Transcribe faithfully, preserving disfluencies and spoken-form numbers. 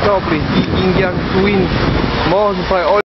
unglaublich, die ging ja zu ihm morgens bei euch.